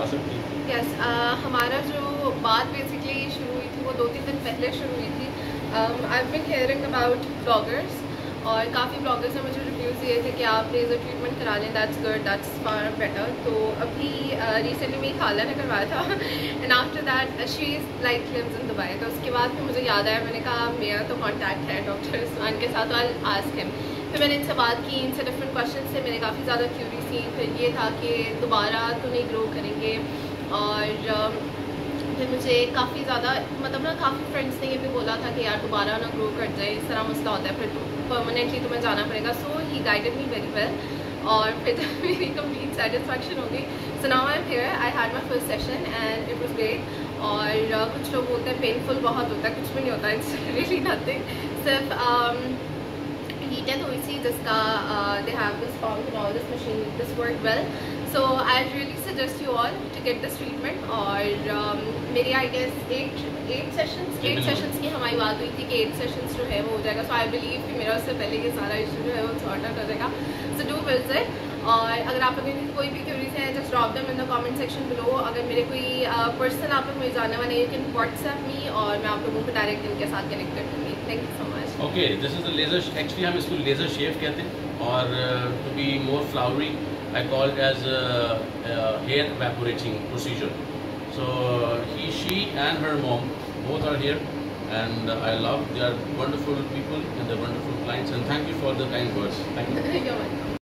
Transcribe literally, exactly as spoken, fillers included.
बता सकती हैं? यस yes, uh, हमारा जो बात बेसिकली शुरू हुई थी वो दो तीन दिन पहले शुरू हुई थी। I have been hearing about bloggers और काफ़ी ब्लॉगर्स ने मुझे रिव्यूज़ दिए थे कि आप लेज़र ट्रीटमेंट करा लें, that's good, that's far better. तो अभी रिसेंटली uh, मेरी खाला ने करवाया था and after that she is like lives in Dubai. तो उसके बाद फिर मुझे याद आया, मैंने कहा मेरा तो कॉन्टैक्ट है डॉक्टर उस्मान के साथ, तो आई आस्क हिम। फिर मैंने इनसे बात की, इनसे डिफरेंट क्वेश्चन से मैंने काफ़ी ज़्यादा क्यूरियस थी। फिर ये था कि दोबारा तो नहीं ग्रो करेंगे, और फिर मुझे काफ़ी ज़्यादा मतलब ना काफ़ी फ्रेंड्स ने ये भी बोला था कि यार दोबारा ना ग्रो कर जाए, इस तरह मसला होता है, फिर परमानेंटली तुम्हें जाना पड़ेगा। So he guided me very well, और फिर जब मेरी कंप्लीट सेटिस्फेक्शन हो गई, so now I am here, I had my first session and it was great. और uh, कुछ लोग बोलते हैं पेनफुल बहुत होता है, कुछ भी नहीं होता, इट्स रियली नथिंग। सिर्फ हीटेड हुई थी जिसका they have this pound and all this machine, this work well. So I really suggest you all to get this treatment. और um, मेरी I guess eight eight sessions eight sessions की हमारी बात हुई थी कि एट सेशंस जो है वो हो जाएगा। सो आई बिलीव कि मेरा उससे पहले ये सारा इशू जो है वो सॉर्ट आउट हो जाएगा। So do visit. और अगर आप लोगों की कोई भी क्यूरीज है, just drop them in the comment section below. अगर मेरे कोई पर्सन uh, आप लोग मुझे जानने वाले, यू कैन व्हाट्सएप मी और मैं आप लोगों को डायरेक्ट इनके साथ कनेक्ट कर दूँगी। Thank you so much. Okay, this is the laser, actually हम इसको लेजर शेव कहते हैं, और to be more flowery I call it as a, a hair evaporating procedure. So he, she and her mom both are here, and I love, they are wonderful people and they're wonderful clients, and thank you for the kind words. Thank you. You're welcome.